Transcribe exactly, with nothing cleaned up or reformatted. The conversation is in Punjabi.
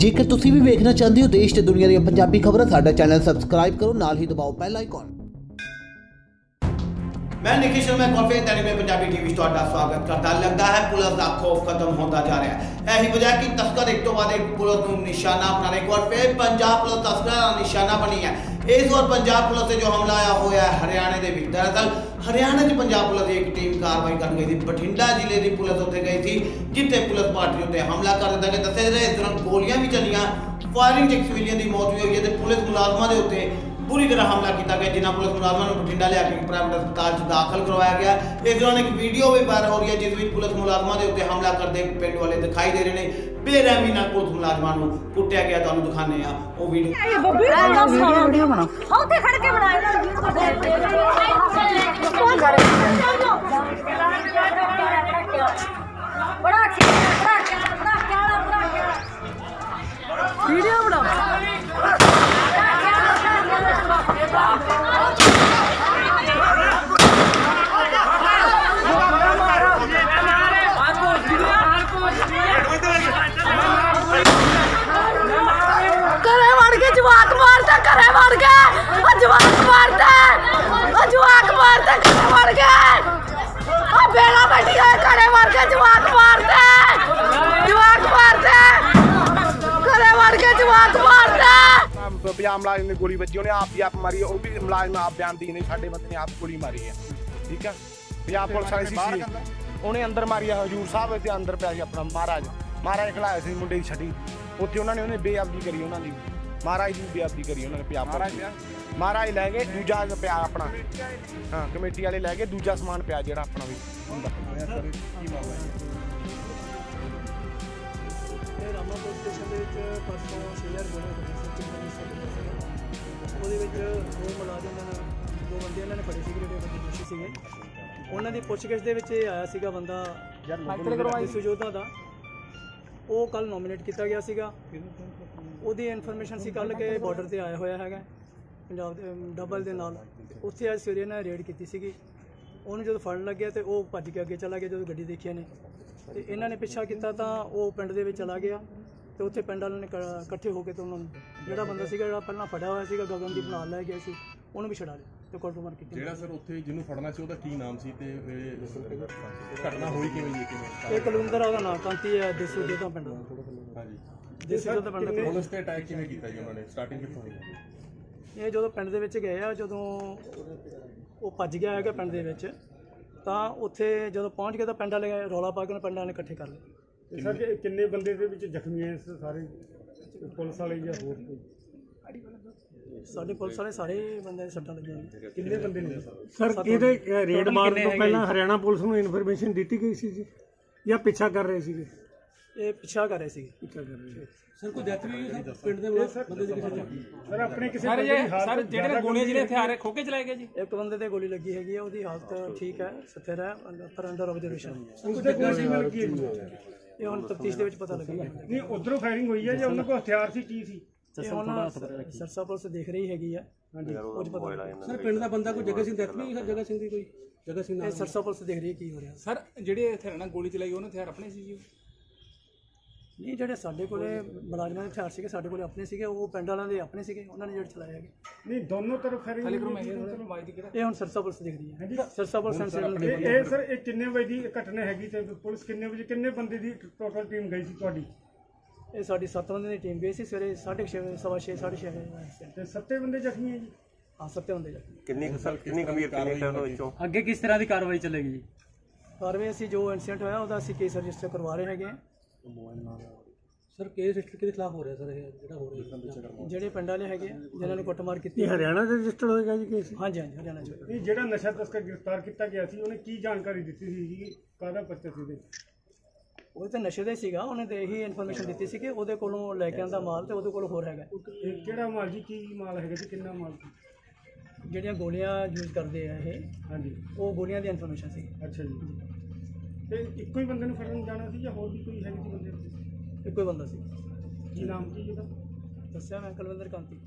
जेकर तुसी भी देखना चाहते हो देश ते दुनिया दी पंजाबी खबरां, साडा चैनल सबसक्राइब करो, नाल ही दबाओ बेल आइकन। मैं निखिल शर्मा कॉन्फ्रेंस दैनिक में पंजाबी टीवी ਤੁਹਾਡਾ स्वागत करता। लगता है पुलिस का खौफ खत्म होता जा रहा है। यही वजह कि तस्कर एक तो बाद एक पुलिस को निशाना बना रहे। एक बार फिर पंजाब पुलिस तस्कर का निशाना बनी है। इस बार पंजाब पुलिस से जो हमला आया हुआ है हरियाणा के विच। दरअसल हरियाणा की पंजाब पुलिस की एक टीम कार्रवाई कर गई थी। बठिंडा जिले की पुलिस उत्थे गई थी जिथे पुलिस पार्टी उत्ते हमला कर दिता गया। दस्सिया जा रहा है इस दौरान गोलियां भी चलियां, फायरिंग एक सिविलियन की मौत भी हुई है। पुलिस मुलाजमां दे उत्ते पूरी तरह हमला किया गया, जिन्हें पुलिस मुलाजमान को बठिंडा लिया के प्राइवेट अस्पताल दाखिल करवाया गया। इस दौरान एक वीडियो भी वायरल हो रही है जिस पुलिस मुलाजमान के उत्ते हमला करते पिंड वाले दिखाई दे रहे हैं। बेरहमी नाल पुलिस मुलाजमान को कुटिया गया। तुहानूं दिखाने आ वो वीडियो। वीडियो बनाओ ਉੱਥੇ ਖੜ ਕੇ ਬਣਾਇਆ बड़ा अच्छा बड़ा क्या बड़ा क्या बड़ा क्या वीडियो बनाओ। करे मार के जवाक मारता, करे मार के जवाक मारता, जवाक मारता, करे मार के बेड़ा बैठी है, करे मार के जवाक मारता, जवाक मारता, करे मार के जवाक मारता। पंजाब मुलाजिम ने गोली बजी, उन्हें आप ही आप मारी, वो भी मुलाजिम आप बयान दी नहीं, साढ़े बंदे ने आप गोली मारी है। ठीक है, पंजाब पुलिस वाले सी उन्हें अंदर मारी है। हजूर साहब के अंदर पिया अपना महाराज महाराज खिलाया से मुंडे की छड़ी उत्थे उन्होंने उन्हें बेअदबी करी, उन्होंने महाराज की बेअदबी करी। उन्होंने पंजाब महाराज लै गए दूजा पिया अपना, हाँ कमेटी वाले लै गए दूजा समान पिया जो अपना भी दो बंदे उन्होंने फड़े थे जो दोषी थे। उन्होंने पुछगिछ के आया सीगा बंदा सुजोधा का, वो कल नॉमिनेट किया गया सीगा। ਉਹਦੀ ਇਨਫੋਰਮੇਸ਼ਨ ਸੀ ਕੱਲ ਕੇ ਬਾਰਡਰ ਤੇ ਆਇਆ ਹੋਇਆ ਹੈਗਾ ਪੰਜਾਬ ਦੇ ਡਬਲ ਦੇ ਨਾਲ। ਉੱਥੇ ਅੱਜ ਸਵੇਰੇ ਨਾਲ ਰੇਡ ਕੀਤੀ ਸੀਗੀ। ਉਹਨੂੰ ਜਦੋਂ ਫੜਨ ਲੱਗਿਆ ਤੇ ਉਹ ਭੱਜ ਕੇ ਅੱਗੇ ਚਲਾ ਗਿਆ। ਜਦੋਂ ਗੱਡੀ ਦੇਖੀ ਨੇ ਤੇ ਇਹਨਾਂ ਨੇ ਪਿੱਛਾ ਕੀਤਾ ਤਾਂ ਉਹ ਪਿੰਡ ਦੇ ਵਿੱਚ ਚਲਾ ਗਿਆ ਤੇ ਉੱਥੇ ਪਿੰਡ ਵਾਲਿਆਂ ਨੇ ਇਕੱਠੇ ਹੋ ਕੇ ਤੇ ਉਹਨਾਂ ਨੂੰ ਜਿਹੜਾ ਬੰਦਾ ਸੀਗਾ ਜਿਹੜਾ ਪਹਿਲਾਂ ਫੜਿਆ ਹੋਇਆ ਸੀਗਾ ਗਗਨਦੀਪ ਨਾਲ ਲੈ ਗਿਆ ਸੀ, ਉਹਨੂੰ ਵੀ ਛਡਾ ਲਿਆ ਤੇ ਕੁੱਟਮਾਰ ਕੀਤੀ। ਜਿਹੜਾ ਸਰ ਉੱਥੇ ਜਿਹਨੂੰ ਫੜਨਾ ਸੀ ਉਹਦਾ ਕੀ ਨਾਮ ਸੀ ਤੇ ਘਟਨਾ ਹੋਈ ਕਿਵੇਂ ਜੀ? ਕਿਵੇਂ? ਇਹ ਕੁਲਵਿੰਦਰ ਉਹਦਾ ਨਾਮ, ਕਾਂਤੀ ਹੈ, ਦੇਸੂ ਜਿਹਦਾ ਪਿੰਡ। ਹਾਂਜੀ, ਦੇਸੂ ਜਿਹਦਾ ਪਿੰਡ। ਪੁਲਿਸ ਤੇ ਅਟੈਕ ਕਿਵੇਂ ਕੀਤਾ ਜੀ ਉਹਨਾਂ ਨੇ? ਸਟਾਰਟਿੰਗ ਕਿੱਥੋਂ ਹੋਈ? ਇਹ ਜਦੋਂ ਪਿੰਡ ਦੇ ਵਿੱਚ ਗਏ ਆ, ਜਦੋਂ ਉਹ ਭੱਜ ਗਿਆ ਹੈਗਾ ਪਿੰਡ ਦੇ ਵਿੱਚ, ਤਾਂ ਉੱਥੇ ਜਦੋਂ ਪਹੁੰਚ ਗਏ ਤਾਂ ਪਿੰਡ ਵਾਲੇ ਰੌਲਾ ਪਾ ਕੇ ਪਿੰਡ ਵਾਲੇ ਇਕੱਠੇ ਕਰ ਲਏ। ਸਰ ਕਿੰਨੇ ਬੰਦੇ ਦੇ ਵਿੱਚ ਜ਼ਖਮੀ ਹੈ ਸਾਰੇ ਪੁਲਿਸ ਵਾਲੇ ਜਾਂ ਹੋਰ ਕੋਈ? ਸਾਡੇ ਪੁਲਿਸ ਵਾਲੇ ਸਾਰੇ ਬੰਦੇ ਸੱਟਾਂ ਲੱਗੀਆਂ ਨੇ। ਕਿੰਨੇ ਬੰਦੇ ਨੇ ਸਰ? ਇਹਦੇ ਰੇਡ ਮਾਰਨ ਤੋਂ ਪਹਿਲਾਂ ਹਰਿਆਣਾ ਪੁਲਿਸ ਨੂੰ ਇਨਫੋਰਮੇਸ਼ਨ ਦਿੱਤੀ ਗਈ ਸੀ ਜੀ ਜਾਂ ਪਿੱਛਾ ਕਰ ਰਹੇ ਸੀਗੇ? ਇਹ ਪਿੱਛਾ ਕਰ ਰਹੇ ਸੀ। ਪਿੱਛਾ ਕਰ ਰਹੇ ਸਰ। ਕੋਈ ਡੈਥ ਵੀ ਹੋਈ ਪਿੰਡ ਦੇ ਬੰਦੇ ਦੀ? ਸਰ ਆਪਣੇ ਕਿਸੇ ਸਰ ਜਿਹੜੇ ਗੋਲੀਆਂ ਜਿਹੜੇ ਹਥਿਆਰ ਖੋ ਕੇ ਚਲਾਏ ਗਏ ਜੀ? ਇੱਕ ਬੰਦੇ ਤੇ ਗੋਲੀ ਲੱਗੀ ਹੈਗੀ ਆ, ਉਹਦੀ ਹਾਲਤ ਠੀਕ ਹੈ, ਸਥਿਰ ਹੈ, ਪਰ ਅੰਡਰ ਆਬਜ਼ਰਵੇਸ਼ਨ। ਉਸਦੇ ਗੋਲੀ ਲੱਗੀ ਹੈ ਇਹ ਹੁਣ ਤਫਤੀਸ਼ ਦੇ ਵਿੱਚ ਪਤਾ ਲੱਗੇਗਾ। ਨਹੀਂ ਉਧਰੋਂ ਫਾਇਰਿੰਗ ਹੋਈ ਹੈ ਜਾਂ ਉਹਨਾਂ ਕੋਲ ਹਥਿਆਰ ਸੀ, ਕੀ ਸੀ? ਸਰਸਾ ਪੁਲਿਸ ਦੇਖ ਰਹੀ ਹੈਗੀ ਆ। ਹਾਂਜੀ, ਕੁਝ ਪਤਾ ਸਰ ਪਿੰਡ ਦਾ ਬੰਦਾ ਕੋਈ ਜਗ੍ਹਾ ਸਿੰਘ ਡੈਥ ਨਹੀਂ? ਜਗ੍ਹਾ ਸਿੰਘ ਦੀ ਕੋਈ ਜਗ੍ਹਾ ਸਿੰਘ ਇਹ ਸਰਸਾ ਪੁਲਿਸ ਦੇਖ ਰਹੀ ਹੈ ਕੀ ਹੋ ਰਿਹਾ। ਸਰ ਜਿਹੜੇ ਹਥਿਆਰਾਂ ਨਾਲ ਗੋਲੀ ਚਲਾਈ ਉਹਨੇ ਹਥਿਆਰ ਆਪਣੇ ਸੀ ਜੀ? ਨਹੀਂ, ਜਿਹੜੇ ਸਾਡੇ ਕੋਲੇ ਮੁਲਾਜ਼ਮਾਂ ਦੇ ਹਥਿਆਰ ਸੀਗੇ ਸਾਡੇ ਕੋਲੇ ਆਪਣੇ ਸੀਗੇ, ਉਹ ਪਿੰਡ ਵਾਲਿਆਂ ਦੇ ਆਪਣੇ ਸੀਗੇ, ਉਹਨਾਂ ਨੇ ਜਿਹੜੇ ਚਲਾਏ ਹੈਗੇ। ਨਹੀਂ ਦੋਨੋਂ ਤਰਫ ਫਾਇਰਿੰਗ। ਇਹ ਹੁਣ ਸਰਸਾ ਪੁਲਿਸ ਦੇਖ ਰਹੀ ਹੈ। ਸਰਸਾ ਪੁਲਿਸ ਇਹ ਸਰ ਇਹ ਕਿੰਨੇ ਵਜੇ ਦੀ ਘਟਨਾ ਹੈਗੀ ਤੇ ਪੁਲਿਸ ਕਿੰਨੇ ਵਜੇ ਕਿੰਨੇ ਬੰਦੇ ਦੀ ਟੋਟਲ ਟੀਮ ਗਈ ਸੀ ਤੁਹਾਡੀ? ਇਹ ਸਾਡੀ ਸੱਤ ਬੰਦੇ ਦੀ ਟੀਮ ਗਈ ਸੀ ਸਵੇਰੇ ਸਾਢੇ ਛੇ ਸਵਾ ਛੇ ਸਾਢੇ ਛੇ ਵਜੇ। ਤੇ ਸੱਤੇ ਬੰਦੇ ਜ਼ਖਮੀ ਹੈ ਜੀ? ਹਾਂ, ਸੱਤੇ ਬੰਦੇ ਜ਼ਖਮੀ। ਕਿੰਨੀ ਸਰ ਕਿੰਨੀ ਗੰਭੀਰ ਕਿੰਨੀ ਟਾਈਮ ਵਿੱਚੋਂ ਅੱਗੇ ਕਿਸ ਤਰ੍ਹਾਂ ਦੀ ਕਾਰਵਾਈ ਚੱਲੇਗੀ ਜੀ? ਕਾਰਵਾਈ ਅਸੀਂ ਜੋ ਇਨਸੀਡੈਂਟ ਹੋਇਆ ਉਹਦਾ ਅਸੀਂ ਕੇਸ ਰਜਿਸਟਰ ਕਰਵਾ ਰਹੇ ਹੈਗੇ। ਸਰ ਕੇਸ ਰਜਿਸਟਰ ਕਿਹਦੇ ਖਿਲਾਫ ਹੋ ਰਿਹਾ ਸਰ? ਇਹ ਜਿਹੜਾ ਹੋ ਰਿਹਾ ਜਿਹੜੇ ਪਿੰਡ ਵਾਲੇ ਹੈਗੇ ਜਿਨ੍ਹਾਂ ਨੇ ਕੁੱਟਮਾਰ ਕੀਤੀ। ਹਰਿਆਣਾ ਦੇ ਰਜਿਸਟਰ ਹੋਏਗਾ ਜੀ ਕੇਸ? ਹਾਂਜੀ ਹਾਂਜੀ, ਹਰਿਆਣਾ ਚ। ਇਹ ਜਿਹੜਾ ਨਸ਼ਾ ਤਸਕਰ ਗ੍ਰਿਫਤਾਰ ਕੀਤਾ ਗਿਆ ਸੀ ਉਹਨੇ ਕੀ ਜਾਣਕਾਰੀ ਦਿੱਤੀ ਸੀ ਜੀ? ਕਾਹਦਾ ਪਰਚਾ ਸੀ ਉਹਦੇ? ਉਹ ਤਾਂ ਨਸ਼ੇ ਦਾ ਹੀ ਸੀਗਾ। ਉਹਨੇ ਤਾਂ ਇਹੀ ਇਨਫੋਰਮੇਸ਼ਨ ਦਿੱਤੀ ਸੀ ਕਿ ਉਹਦੇ ਕੋਲੋਂ ਲੈ ਕੇ ਆਂਦਾ ਮਾਲ ਤੇ ਉਹਦੇ ਕੋਲ ਹੋਰ ਹੈਗਾ। ਇਹ ਕਿਹੜਾ ਮਾਲ ਜੀ? ਕੀ ਮਾਲ ਹੈਗਾ ਜੀ? ਕਿੰਨਾ ਮਾਲ ਸੀ? ਜਿਹੜੀਆਂ ਗੋਲੀਆਂ ਯੂਜ਼ ਕਰਦੇ ਆ ਇਹ, ਹਾਂਜੀ, ਉਹ ਗੋਲੀਆਂ ਦੀ ਇਨਫੋਰਮੇਸ਼ਨ ਸੀ। ਅੱਛਾ ਜੀ। ਤੇ ਇੱਕੋ ਹੀ ਬੰਦੇ ਨੂੰ ਫੜਨ ਜਾਣਾ ਸੀ ਜਾਂ ਹੋਰ ਵੀ ਕੋਈ ਹੈਗੀ ਸੀ ਬੰਦੇ? ਇੱਕੋ ਹੀ ਬੰਦਾ ਸੀ। ਕੀ ਨਾਮ ਕੀ ਉਹਦਾ? ਦੱਸਿਆ ਮੈਂ, ਕੁਲਵਿੰਦਰ ਕਾਂਤੀ।